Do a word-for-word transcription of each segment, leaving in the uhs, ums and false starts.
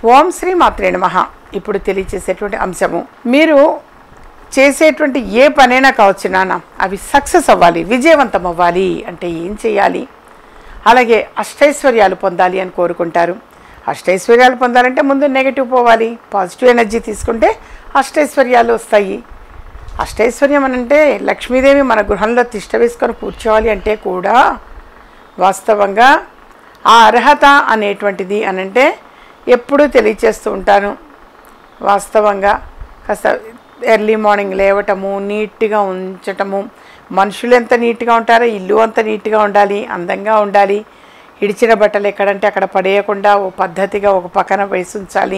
ఓం శ్రీ మాత్రే నమః. ఇప్పుడు తెలియచేసేటువంటి అంశము, మీరు చేసేటువంటి ఏ పనైనా కావచ్చు నాన్న, అవి సక్సెస్ అవ్వాలి, విజయవంతం అవ్వాలి అంటే ఏం చేయాలి? అలాగే అష్టైశ్వర్యాలు పొందాలి అని కోరుకుంటారు. అష్టైశ్వర్యాలు పొందాలంటే ముందు నెగిటివ్ పోవాలి, పాజిటివ్ ఎనర్జీ తీసుకుంటే అష్టైశ్వర్యాలు వస్తాయి. అష్టైశ్వర్యం అని అంటే లక్ష్మీదేవి మన గృహంలో తిష్ట వేసుకొని కూర్చోవాలి అంటే కూడా వాస్తవంగా ఆ అర్హత అనేటువంటిది అనంటే ఎప్పుడూ తెలియచేస్తూ ఉంటాను. వాస్తవంగా కాస్త ఎర్లీ మార్నింగ్ లేవటము, నీట్గా ఉంచటము, మనుషులు ఎంత నీట్గా ఉంటారో ఇల్లు అంత నీట్గా ఉండాలి, అందంగా ఉండాలి. ఇడిచిన బట్టలు ఎక్కడంటే అక్కడ పడేయకుండా ఓ పద్ధతిగా ఒక పక్కన వేసి ఉంచాలి.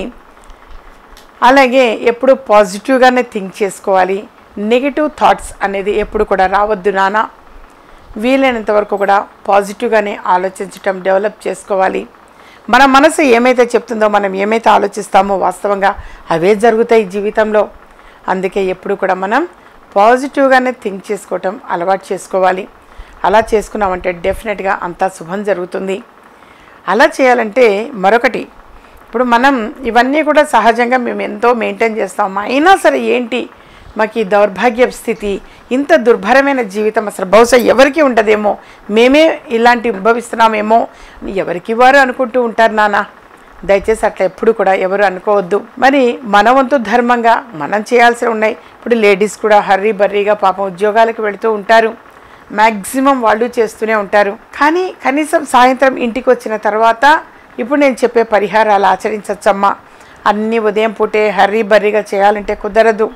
అలాగే ఎప్పుడు పాజిటివ్గానే థింక్ చేసుకోవాలి. నెగిటివ్ థాట్స్ అనేది ఎప్పుడు కూడా రావద్దు నాన్న. వీలైనంత వరకు కూడా పాజిటివ్గానే ఆలోచించటం డెవలప్ చేసుకోవాలి. మన మనసు ఏమైతే చెప్తుందో, మనం ఏమైతే ఆలోచిస్తామో వాస్తవంగా అవే జరుగుతాయి జీవితంలో. అందుకే ఎప్పుడు కూడా మనం పాజిటివ్గానే థింక్ చేసుకోవటం అలవాటు చేసుకోవాలి. అలా చేసుకున్నామంటే డెఫినెట్గా అంతా శుభం జరుగుతుంది. అలా చేయాలంటే మరొకటి, ఇప్పుడు మనం ఇవన్నీ కూడా సహజంగా మేము ఎంతో మెయింటైన్ చేస్తాం. అయినా సరే ఏంటి మాకు ఈ దౌర్భాగ్య స్థితి, ఇంత దుర్భరమైన జీవితం అసలు బహుశా ఎవరికి ఉండదేమో, మేమే ఇలాంటి అనుభవిస్తున్నామేమో ఎవరికి వారు అనుకుంటూ ఉంటారు నాన్న. దయచేసి అట్లా ఎప్పుడు కూడా ఎవరు అనుకోవద్దు. మరి మన వంతు ధర్మంగా మనం చేయాల్సి ఉన్నాయి. ఇప్పుడు లేడీస్ కూడా హర్రీ బర్రీగా పాపం ఉద్యోగాలకు వెళుతూ ఉంటారు, మ్యాక్సిమం వాళ్ళు చేస్తూనే ఉంటారు. కానీ కనీసం సాయంత్రం ఇంటికి వచ్చిన తర్వాత ఇప్పుడు నేను చెప్పే పరిహారాలు ఆచరించచ్చమ్మా. అన్నీ ఉదయం పూటే హర్రీ బర్రీగా చేయాలంటే కుదరదు.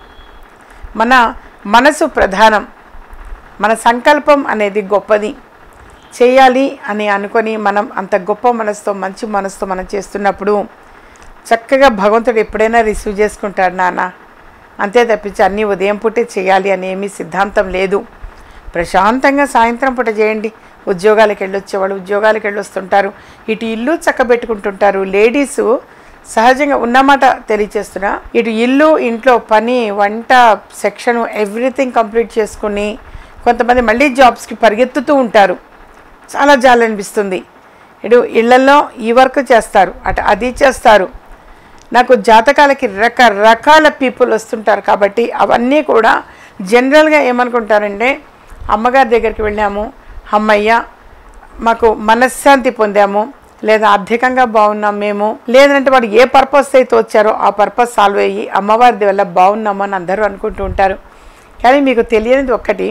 మన మనసు ప్రధానం, మన సంకల్పం అనేది గొప్పది. చేయాలి అని అనుకొని మనం అంత గొప్ప మనసుతో, మంచి మనసుతో మనం చేస్తున్నప్పుడు చక్కగా భగవంతుడు ఎప్పుడైనా రిసీవ్ చేసుకుంటాడు నాన్న. అంతే తప్పించి అన్నీ ఉదయం పూటే చేయాలి అని ఏమీ సిద్ధాంతం లేదు. ప్రశాంతంగా సాయంత్రం పూట చేయండి. ఉద్యోగాలకు వెళ్ళొచ్చేవాళ్ళు ఉద్యోగాలకు వెళ్ళొస్తుంటారు, ఇటు ఇల్లు చక్కబెట్టుకుంటుంటారు. లేడీసు సహజంగా ఉన్నమాట తెలియచేస్తున్నా, ఇటు ఇల్లు, ఇంట్లో పని, వంట సెక్షను ఎవ్రీథింగ్ కంప్లీట్ చేసుకుని కొంతమంది మళ్ళీ జాబ్స్కి పరిగెత్తుతూ ఉంటారు. చాలా జాలి అనిపిస్తుంది. ఇటు ఇళ్లలో ఈ వర్క్ చేస్తారు, అటు అది చేస్తారు. నాకు జాతకాలకి రకరకాల పీపుల్ వస్తుంటారు కాబట్టి అవన్నీ కూడా జనరల్గా ఏమనుకుంటారంటే, అమ్మగారి దగ్గరికి వెళ్ళాము, అమ్మయ్య మాకు మనశ్శాంతి పొందాము, లేదా ఆర్థికంగా బాగున్నాం మేము, లేదంటే వాడు ఏ పర్పస్ అయితే వచ్చారో ఆ పర్పస్ సాల్వ్ అయ్యి అమ్మవారి వల్ల బాగున్నాము అని అందరూ అనుకుంటూ ఉంటారు. కానీ మీకు తెలియనిది ఒక్కటి,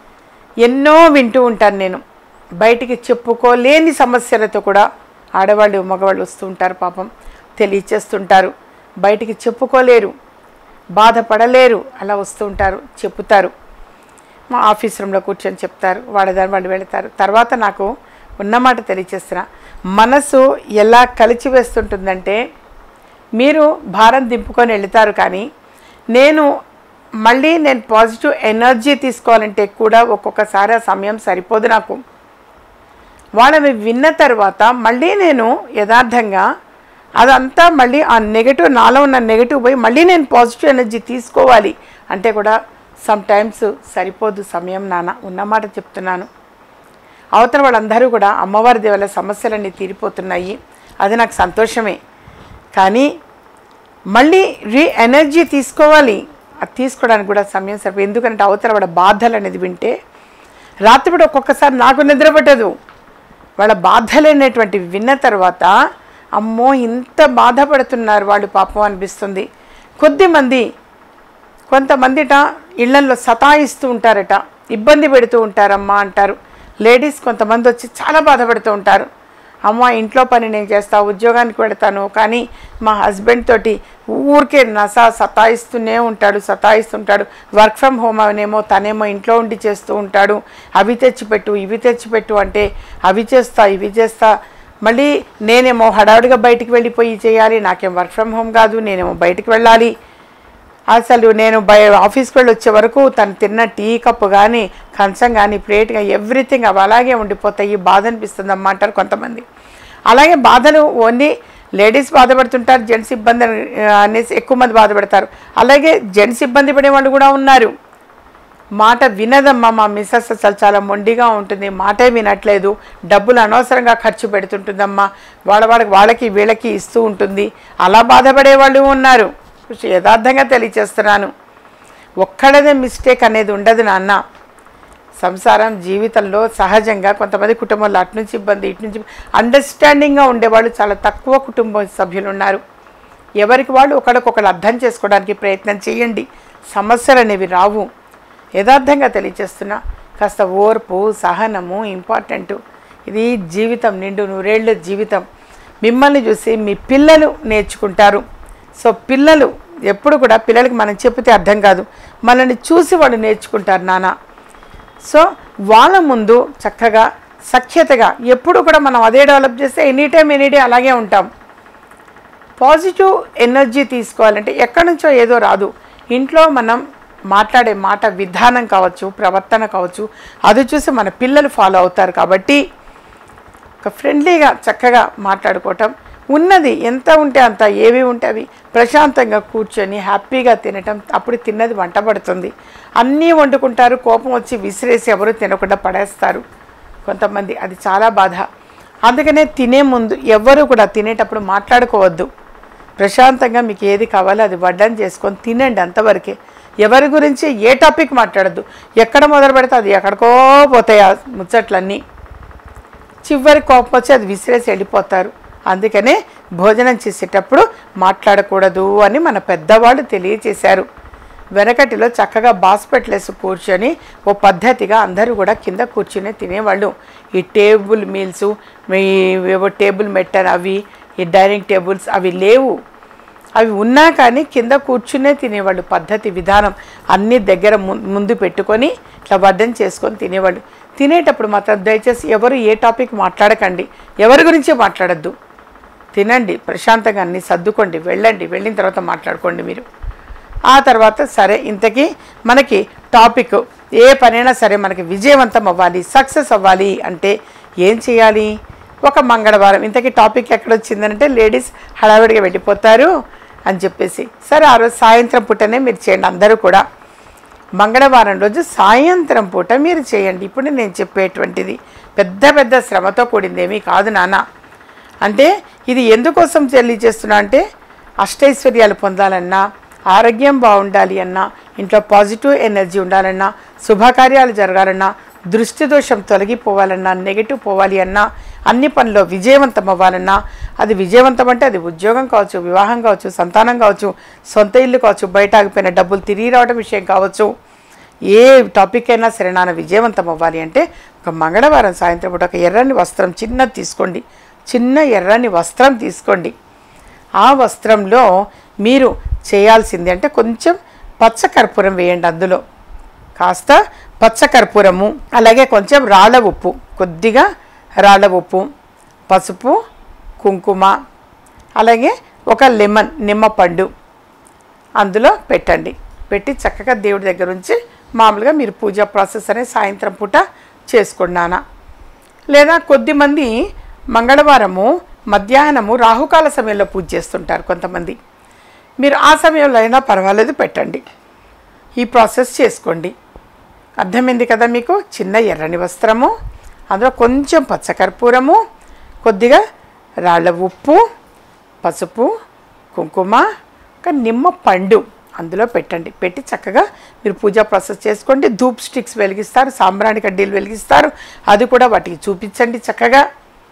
ఎన్నో వింటూ ఉంటాను నేను, బయటికి చెప్పుకోలేని సమస్యలతో కూడా ఆడవాళ్ళు మగవాళ్ళు వస్తూ ఉంటారు. పాపం తెలియచేస్తుంటారు, బయటికి చెప్పుకోలేరు, బాధపడలేరు, అలా వస్తూ ఉంటారు, చెప్పుతారు. మా ఆఫీస్ రూమ్లో కూర్చొని చెప్తారు, వాడదాని వాళ్ళు వెళతారు. తర్వాత నాకు ఉన్నమాట తెలియచేస్తున్నా, మనసు ఎలా కలిచివేస్తుంటుందంటే, మీరు భారం దింపుకొని వెళతారు కానీ నేను మళ్ళీ నేను పాజిటివ్ ఎనర్జీ తీసుకోవాలంటే కూడా ఒక్కొక్కసారి ఆ సమయం సరిపోదు నాకు. వాళ్ళని విన్న తర్వాత మళ్ళీ నేను యథార్థంగా అదంతా మళ్ళీ ఆ నెగటివ్, నాలో ఉన్న నెగటివ్ పోయి మళ్ళీ నేను పాజిటివ్ ఎనర్జీ తీసుకోవాలి అంటే కూడా సమ్ టైమ్స్ సరిపోదు సమయం నాన్న. ఉన్నమాట చెప్తున్నాను. అవతల వాళ్ళందరూ కూడా అమ్మవారి దేవుల సమస్యలన్నీ తీరిపోతున్నాయి, అది నాకు సంతోషమే. కానీ మళ్ళీ రీ ఎనర్జీ తీసుకోవాలి, అది తీసుకోవడానికి కూడా సమయం సరిపోయి. ఎందుకంటే అవతల వాళ్ళ బాధలు అనేది వింటే రాత్రిపూట ఒక్కొక్కసారి నాకు నిద్ర పట్టదు. వాళ్ళ బాధలు అనేటువంటివి విన్న తర్వాత అమ్మో ఇంత బాధపడుతున్నారు వాళ్ళు పాపం అనిపిస్తుంది. కొద్దిమంది కొంతమందిట ఇళ్లల్లో సతాయిస్తూ ఉంటారట, ఇబ్బంది పెడుతూ ఉంటారమ్మా అంటారు. లేడీస్ కొంతమంది వచ్చి చాలా బాధపడుతూ ఉంటారు. అమ్మ ఇంట్లో పని నేను చేస్తా, ఉద్యోగానికి వెళతాను, కానీ మా హస్బెండ్ తోటి ఊరికే నసా సతాయిస్తూనే ఉంటాడు సతాయిస్తుంటాడు వర్క్ ఫ్రమ్ హోమ్ అవనేమో తనేమో ఇంట్లో ఉండి చేస్తూ ఉంటాడు. అవి తెచ్చిపెట్టు ఇవి తెచ్చిపెట్టు అంటే అవి చేస్తా ఇవి చేస్తా, మళ్ళీ నేనేమో హడావుడిగా బయటికి వెళ్ళిపోయి చేయాలి, నాకేం వర్క్ ఫ్రమ్ హోమ్ కాదు, నేనేమో బయటికి వెళ్ళాలి. అసలు నేను బయ ఆఫీస్కి వెళ్ళి వచ్చే వరకు తను తిన్న టీ కప్పు కానీ కంచం కానీ ప్లేట్ కానీ ఎవ్రీథింగ్ అవి అలాగే ఉండిపోతాయి, బాధ అనిపిస్తుంది అమ్మ అంటారు కొంతమంది. అలాగే బాధలు ఓన్లీ లేడీస్ బాధపడుతుంటారు, జెంట్స్ ఇబ్బంది అనేసి ఎక్కువ మంది బాధపడతారు. అలాగే జెంట్స్ ఇబ్బంది పడే వాళ్ళు కూడా ఉన్నారు. మాట వినదమ్మా, మా మిస్సెస్ అసలు చాలా మొండిగా ఉంటుంది, మాటే వినట్లేదు, డబ్బులు అనవసరంగా ఖర్చు పెడుతుంటుందమ్మా, వాళ్ళ వాళ్ళకి వాళ్ళకి వీళ్ళకి ఇస్తూ ఉంటుంది, అలా బాధపడే వాళ్ళు ఉన్నారు. యథార్థంగా తెలియచేస్తున్నాను, ఒక్కడదే మిస్టేక్ అనేది ఉండదు నాన్న. సంసారం జీవితంలో సహజంగా కొంతమంది కుటుంబంలో అటు నుంచి ఇబ్బంది ఇటు నుంచి అండర్స్టాండింగ్గా ఉండేవాళ్ళు చాలా తక్కువ కుటుంబ సభ్యులు ఉన్నారు. ఎవరికి వాళ్ళు ఒకరికొకరు అర్థం చేసుకోవడానికి ప్రయత్నం చేయండి, సమస్యలు అనేవి రావు. యథార్థంగా తెలియచేస్తున్నా, కాస్త ఓర్పు సహనము ఇంపార్టెంటు. ఇది జీవితం, నిండు నూరేళ్ళ జీవితం. మిమ్మల్ని చూసి మీ పిల్లలు నేర్చుకుంటారు. సో పిల్లలు ఎప్పుడు కూడా పిల్లలకి మనం చెప్తే అర్థం కాదు, మనల్ని చూసి వాళ్ళు నేర్చుకుంటారు నాన్న. సో వాళ్ళ ముందు చక్కగా సఖ్యతగా ఎప్పుడు కూడా మనం అదే డెవలప్ చేస్తే ఎనీ టైం ఎనీ డే అలాగే ఉంటాం. పాజిటివ్ ఎనర్జీ తీసుకోవాలంటే ఎక్కడి నుంచో ఏదో రాదు. ఇంట్లో మనం మాట్లాడే మాట విధానం కావచ్చు, ప్రవర్తన కావచ్చు, అది చూసి మన పిల్లలు ఫాలో అవుతారు. కాబట్టి ఒక ఫ్రెండ్లీగా చక్కగా మాట్లాడుకోవటం, ఉన్నది ఎంత ఉంటే అంత, ఏవి ఉంటే అవి ప్రశాంతంగా కూర్చొని హ్యాపీగా తినటం. అప్పుడు తిన్నది వంట పడుతుంది. అన్నీ వండుకుంటారు, కోపం వచ్చి విసిరేసి ఎవరు తినకుండా పడేస్తారు కొంతమంది, అది చాలా బాధ. అందుకనే తినే ముందు ఎవరు కూడా తినేటప్పుడు మాట్లాడుకోవద్దు. ప్రశాంతంగా మీకు ఏది కావాలో అది వడ్డం చేసుకొని తినండి, అంతవరకే. ఎవరి గురించి ఏ టాపిక్ మాట్లాడద్దు. ఎక్కడ మొదలు పెడితే అది ఎక్కడికో పోతాయి ఆ ముచ్చట్లన్నీ. చివరి కోపం వచ్చి అది విసిరేసి వెళ్ళిపోతారు. అందుకనే భోజనం చేసేటప్పుడు మాట్లాడకూడదు అని మన పెద్దవాళ్ళు తెలియచేశారు. వెనకటిలో చక్కగా బాస్పెట్లేసి కూర్చొని ఓ పద్ధతిగా అందరూ కూడా కింద కూర్చునే తినేవాళ్ళు. ఈ టేబుల్ మీల్స్, ఏవో టేబుల్ మెట్టన్ అవి, ఈ డైనింగ్ టేబుల్స్ అవి లేవు. అవి ఉన్నా కానీ కింద కూర్చునే తినేవాళ్ళు. పద్ధతి విధానం అన్నీ దగ్గర ముందు పెట్టుకొని ఇట్లా వడ్డం చేసుకొని తినేవాళ్ళు. తినేటప్పుడు మాత్రం దయచేసి ఎవరు ఏ టాపిక్ మాట్లాడకండి, ఎవరి గురించి మాట్లాడద్దు. తినండి, ప్రశాంతంగా అన్నీ సర్దుకోండి, వెళ్ళండి, వెళ్ళిన తర్వాత మాట్లాడుకోండి మీరు. ఆ తర్వాత సరే, ఇంతకీ మనకి టాపిక్ ఏ పనైనా సరే మనకి విజయవంతం అవ్వాలి, సక్సెస్ అవ్వాలి అంటే ఏం చేయాలి? ఒక మంగళవారం, ఇంతకీ టాపిక్ ఎక్కడొచ్చిందంటే లేడీస్ హడావిడిగా వెళ్ళిపోతారు అని చెప్పేసి, సరే ఆ రోజు సాయంత్రం పూటనే మీరు చేయండి. అందరూ కూడా మంగళవారం రోజు సాయంత్రం పూట మీరు చేయండి. ఇప్పుడు నేను చెప్పేటువంటిది పెద్ద పెద్ద శ్రమతో కూడిందేమీ కాదు నాన్న. అంటే ఇది ఎందుకోసం తెలియజేస్తున్నా అంటే, అష్టైశ్వర్యాలు పొందాలన్నా, ఆరోగ్యం బాగుండాలి అన్నా, ఇంట్లో పాజిటివ్ ఎనర్జీ ఉండాలన్నా, శుభకార్యాలు జరగాలన్నా, దృష్టి దోషం తొలగిపోవాలన్నా, నెగిటివ్ పోవాలి అన్నా, అన్ని పనుల్లో విజయవంతం అవ్వాలన్నా, అది విజయవంతం అంటే అది ఉద్యోగం కావచ్చు, వివాహం కావచ్చు, సంతానం కావచ్చు, సొంత ఇల్లు కావచ్చు, బయట ఆగిపోయిన డబ్బులు తిరిగి రావడం విషయం కావచ్చు, ఏ టాపిక్ అయినా సరే నాన్న విజయవంతం అవ్వాలి అంటే ఒక మంగళవారం సాయంత్రం పూట ఒక ఎర్రని వస్త్రం చిన్నది తీసుకోండి. చిన్న ఎర్రని వస్త్రం తీసుకోండి. ఆ వస్త్రంలో మీరు చేయాల్సింది అంటే కొంచెం పచ్చకర్పూరం వేయండి. అందులో కాస్త పచ్చకర్పూరము, అలాగే కొంచెం రాళ్ళ ఉప్పు, కొద్దిగా రాళ్ళ ఉప్పు, పసుపు, కుంకుమ, అలాగే ఒక లెమన్ నిమ్మపండు అందులో పెట్టండి. పెట్టి చక్కగా దేవుడి దగ్గర ఉంచి మామూలుగా మీరు పూజా ప్రాసెస్ అనేది సాయంత్రం పూట చేసుకున్నానా. లేదా కొద్దిమంది మంగళవారము మధ్యాహ్నము రాహుకాల సమయంలో పూజ చేస్తుంటారు కొంతమంది. మీరు ఆ సమయంలో అయినా పర్వాలేదు, పెట్టండి. ఈ ప్రాసెస్ చేసుకోండి. అర్థమైంది కదా మీకు? చిన్న ఎర్రని వస్త్రము, అందులో కొంచెం పచ్చకర్పూరము, కొద్దిగా రాళ్ళ ఉప్పు, పసుపు, కుంకుమ, ఒక నిమ్మ పండు అందులో పెట్టండి. పెట్టి చక్కగా మీరు పూజా ప్రాసెస్ చేసుకోండి. ధూప్ స్టిక్స్ వెలిగిస్తారు, సాంబ్రాణి కడ్డీలు వెలిగిస్తారు, అది కూడా వాటికి చూపించండి చక్కగా.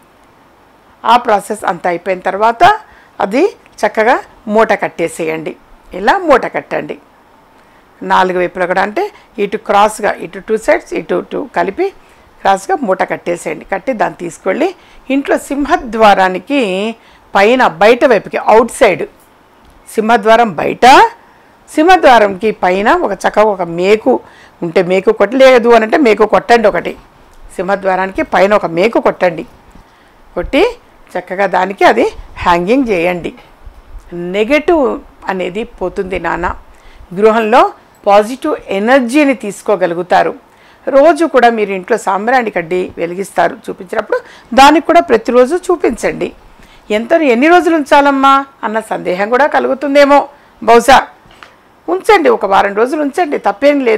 ఆ ప్రాసెస్ అంతా అయిపోయిన తర్వాత అది చక్కగా మూట కట్టేసేయండి. ఇలా మూట కట్టండి నాలుగు వైపులా కూడా, అంటే ఇటు క్రాస్గా, ఇటు టూ సైడ్స్, ఇటు టూ కలిపి క్రాస్గా మూట కట్టేసేయండి. కట్టి దాన్ని తీసుకెళ్ళి ఇంట్లో సింహద్వారానికి పైన బయట వైపుకి, అవుట్ సైడ్ సింహద్వారం బయట, సింహద్వారంకి పైన ఒక చక్కగా ఒక మేకు ఉంటే మేకు కొట్టి, లేదు అని అంటే మేకు కొట్టండి ఒకటి. సింహద్వారానికి పైన ఒక మేకు కొట్టండి. కొట్టి చక్కగా దానికి అది హ్యాంగింగ్ చేయండి. నెగటివ్ అనేది పోతుంది నాన్న. గృహంలో పాజిటివ్ ఎనర్జీని తీసుకోగలుగుతారు. రోజు కూడా మీరు ఇంట్లో సాంబ్రాణి కడ్డీ వెలిగిస్తారు, చూపించినప్పుడు దానికి కూడా ప్రతిరోజు చూపించండి. ఎంత ఎన్ని రోజులు ఉంచాలమ్మా అన్న సందేహం కూడా కలుగుతుందేమో బహుశా. ఉంచండి, ఒక వారం రోజులు ఉంచండి, తప్పేం లేదు.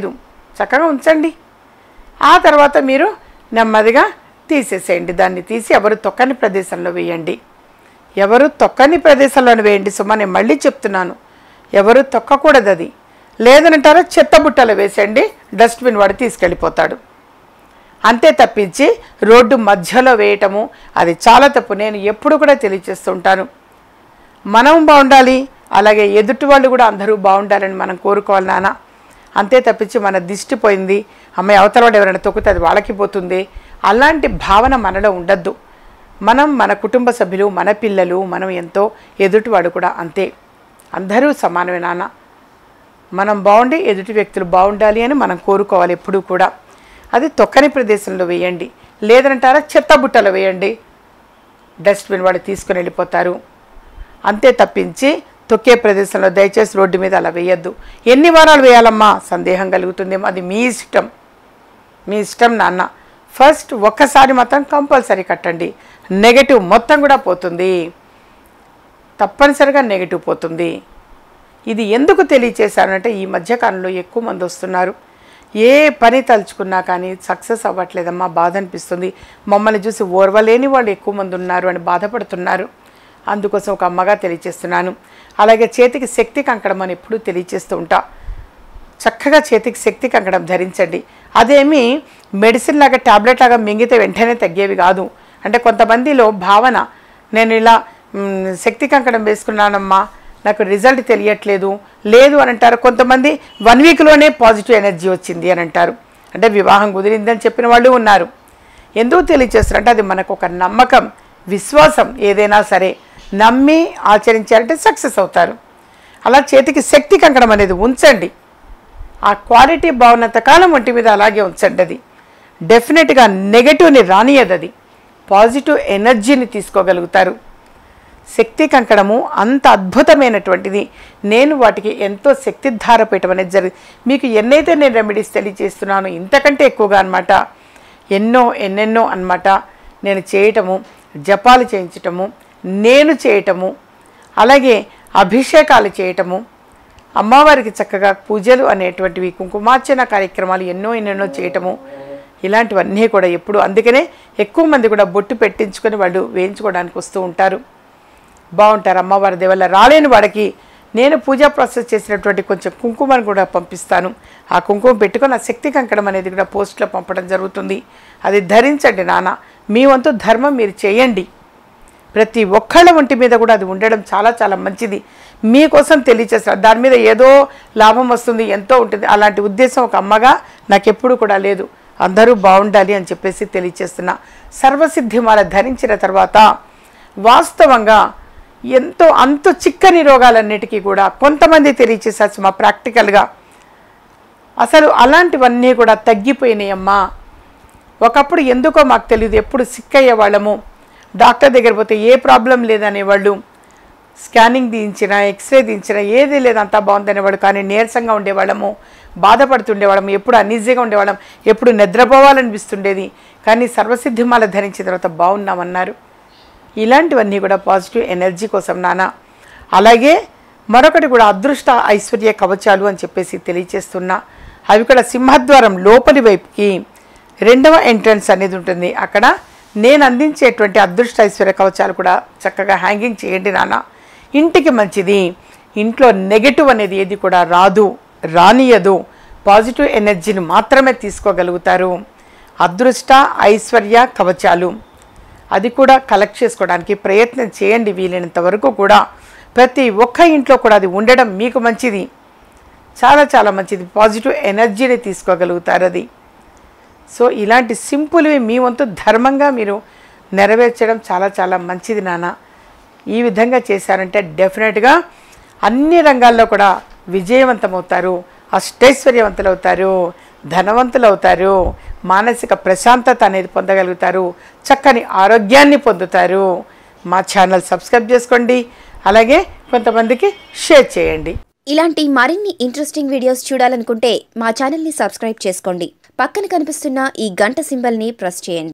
చక్కగా ఉంచండి. ఆ తర్వాత మీరు నెమ్మదిగా తీసేసేయండి. దాన్ని తీసి ఎవరు తొక్కని ప్రదేశంలో వేయండి. ఎవరు తొక్కని ప్రదేశంలోనే వేయండి సుమా, నేను మళ్ళీ చెప్తున్నాను, ఎవరు తొక్కకూడదు. అది లేదనంటారా చెత్త బుట్టలో వేసేయండి, డస్ట్బిన్ వాడు తీసుకెళ్ళిపోతాడు. అంతే తప్పించి రోడ్డు మధ్యలో వేయటము అది చాలా తప్పు. నేను ఎప్పుడు కూడా తెలియచేస్తుంటాను, మనం బాగుండాలి, అలాగే ఎదుటి వాళ్ళు కూడా అందరూ బాగుండాలని మనం కోరుకోవాలి నాన్న. అంతే తప్పించి మన దిష్టి పోయింది, అమ్మాయి అవతల వాడు ఎవరైనా తొక్కితే అది వాళ్ళకి పోతుంది, అలాంటి భావన మనలో ఉండద్దు. మనం మన కుటుంబ సభ్యులు, మన పిల్లలు, మనం ఎంతో, ఎదుటివాడు కూడా అంతే, అందరూ సమానమే నాన్న. మనం బాగుండి ఎదుటి వ్యక్తులు బాగుండాలి అని మనం కోరుకోవాలి ఎప్పుడూ కూడా. అది తొక్కని ప్రదేశంలో వేయండి, లేదంటారా చెత్త బుట్టలో వేయండి, డస్ట్బిన్ వాడు తీసుకుని వెళ్ళిపోతారు. అంతే తప్పించి తొక్కే ప్రదేశంలో దయచేసి రోడ్డు మీద అలా వేయద్దు. ఎన్ని వారాలు వేయాలమ్మా సందేహం కలుగుతుందేమో, అది మీ ఇష్టం, మీ ఇష్టం నాన్న. ఫస్ట్ ఒక్కసారి మాత్రం కంపల్సరీ కట్టండి, నెగటివ్ మొత్తం కూడా పోతుంది, తప్పనిసరిగా నెగటివ్ పోతుంది. ఇది ఎందుకు తెలియచేశానంటే ఈ మధ్యకాలంలో ఎక్కువ మంది వస్తున్నారు, ఏ పని తలుచుకున్నా కానీ సక్సెస్ అవ్వట్లేదమ్మా, బాధ అనిపిస్తుంది, మమ్మల్ని చూసి ఓర్వలేని వాళ్ళు ఎక్కువ మంది ఉన్నారు అని బాధపడుతున్నారు. అందుకోసం ఒక అమ్మగా తెలియచేస్తున్నాను. అలాగే చేతికి శక్తి కంకణం అని ఎప్పుడూ తెలియచేస్తూ ఉంటా, చక్కగా చేతికి శక్తి కంకణం ధరించండి. అదేమి మెడిసిన్ లాగా ట్యాబ్లెట్ లాగా మింగితే వెంటనే తగ్గేవి కాదు. అంటే కొంతమందిలో భావన, నేను ఇలా శక్తి కంకణం వేసుకున్నానమ్మా నాకు రిజల్ట్ తెలియట్లేదు, లేదు అని అంటారు. కొంతమంది వన్ వీక్లోనే పాజిటివ్ ఎనర్జీ వచ్చింది అని అంటారు, అంటే వివాహం కుదిరిందని చెప్పిన వాళ్ళు ఉన్నారు. ఎందుకు తెలియచేస్తారంటే అది మనకు ఒక నమ్మకం, విశ్వాసం. ఏదైనా సరే నమ్మి ఆచరించారంటే సక్సెస్ అవుతారు. అలా చేతికి శక్తి కంకణం అనేది ఉంచండి, ఆ క్వాలిటీ బాగున్నంత కాలం ఒంటి మీద అలాగే ఉంచండి. అది డెఫినెట్గా నెగటివ్ని రానియదు, అది పాజిటివ్ ఎనర్జీని తీసుకోగలుగుతారు. శక్తి కంకణము అంత అద్భుతమైనటువంటిది. నేను వాటికి ఎంతో శక్తిధార పెట్టడం అనేది జరిగింది. మీకు ఎన్నైతే నేను రెమెడీస్ తెలియజేస్తున్నాను ఇంతకంటే ఎక్కువగా అనమాట, ఎన్నో ఎన్నెన్నో అనమాట నేను చేయటము, జపాలు చేయించటము, నేను చేయటము, అలాగే అభిషేకాలు చేయటము, అమ్మవారికి చక్కగా పూజలు అనేటువంటివి, కుంకుమార్చన కార్యక్రమాలు ఎన్నో ఎన్నెన్నో చేయటము, ఇలాంటివన్నీ కూడా ఎప్పుడు. అందుకనే ఎక్కువ మంది కూడా బొట్టు పెట్టించుకొని వాళ్ళు వేయించుకోవడానికి వస్తూ ఉంటారు, బాగుంటారు. అమ్మవారి దేవల్ల రాలేని వాడికి నేను పూజా ప్రాసెస్ చేసినటువంటి కొంచెం కుంకుమను కూడా పంపిస్తాను. ఆ కుంకుమ పెట్టుకొని ఆ శక్తి కంకణం అనేది కూడా పోస్ట్లో పంపడం జరుగుతుంది. అది ధరించండి నాన్న, మీ వంతు ధర్మం మీరు చేయండి. ప్రతి ఒక్కళ్ళ ఒంటి మీద కూడా అది ఉండడం చాలా చాలా మంచిది. మీకోసం తెలియచేస్తారు, దాని మీద ఏదో లాభం వస్తుంది, ఎంతో ఉంటుంది, అలాంటి ఉద్దేశం ఒక అమ్మగా నాకు ఎప్పుడు కూడా లేదు. అందరూ బాగుండాలి అని చెప్పేసి తెలియచేస్తున్నా. సర్వసిద్ధిమాల ధరించిన తర్వాత వాస్తవంగా ఎంతో అంత చిక్కని రోగాలన్నిటికీ కూడా కొంతమంది తెలియచేసారు మా ప్రాక్టికల్గా, అసలు అలాంటివన్నీ కూడా తగ్గిపోయినాయమ్మా. ఒకప్పుడు ఎందుకో మాకు తెలియదు, ఎప్పుడు సిక్ అయ్యేవాళ్ళము, డాక్టర్ దగ్గర పోతే ఏ ప్రాబ్లం లేదనేవాళ్ళు, స్కానింగ్ దించినా ఎక్స్రే దించినా ఏదీ లేదంతా బాగుందనేవాడు. కానీ నీరసంగా ఉండేవాళ్ళము, బాధపడుతుండేవాళ్ళము, ఎప్పుడు అన్ఈజీగా ఉండేవాళ్ళం, ఎప్పుడు నిద్రపోవాలనిపిస్తుండేది. కానీ సర్వసిద్ధిమాల ధరించిన తర్వాత బాగున్నామన్నారు. ఇలాంటివన్నీ కూడా పాజిటివ్ ఎనర్జీ కోసం నాన్న. అలాగే మరొకటి కూడా అదృష్ట ఐశ్వర్య కవచాలు అని చెప్పేసి తెలియచేస్తున్నా. అవి కూడా సింహద్వారం లోపలి వైపుకి రెండవ ఎంట్రన్స్ అనేది ఉంటుంది, అక్కడ నేను అందించేటువంటి అదృష్ట ఐశ్వర్య కవచాలు కూడా చక్కగా హ్యాంగింగ్ చేయండి నాన్న. ఇంటికి మంచిది, ఇంట్లో నెగటివ్ అనేది ఏది కూడా రాదు, రానియదు, పాజిటివ్ ఎనర్జీని మాత్రమే తీసుకోగలుగుతారు. అదృష్ట ఐశ్వర్య కవచాలు అది కూడా కలెక్ట్ చేసుకోవడానికి ప్రయత్నం చేయండి వీలైనంత వరకు కూడా. ప్రతి ఒక్క ఇంట్లో కూడా అది ఉండడం మీకు మంచిది, చాలా చాలా మంచిది, పాజిటివ్ ఎనర్జీని తీసుకోగలుగుతారు అది. సో ఇలాంటి సింపుల్వి మీ వంతు ధర్మంగా మీరు నెరవేర్చడం చాలా చాలా మంచిది నాన్న. ఈ విధంగా చేశారంటే డెఫినెట్గా అన్ని రంగాల్లో కూడా విజయవంతమవుతారు, అష్టైశ్వర్యవంతులు అవుతారు, ధనవంతులు అవుతారు, మానసిక ప్రశాంతత అనేది పొందగలుగుతారు, చక్కని ఆరోగ్యాన్ని పొందుతారు. మా ఛానల్ సబ్స్క్రైబ్ చేసుకోండి, అలాగే కొంతమందికి షేర్ చేయండి. ఇలాంటి మరిన్ని ఇంట్రెస్టింగ్ వీడియోస్ చూడాలనుకుంటే మా ఛానల్ని సబ్స్క్రైబ్ చేసుకోండి. పక్కన కనిపిస్తున్న ఈ గంట సింబల్ని ప్రెస్ చేయండి.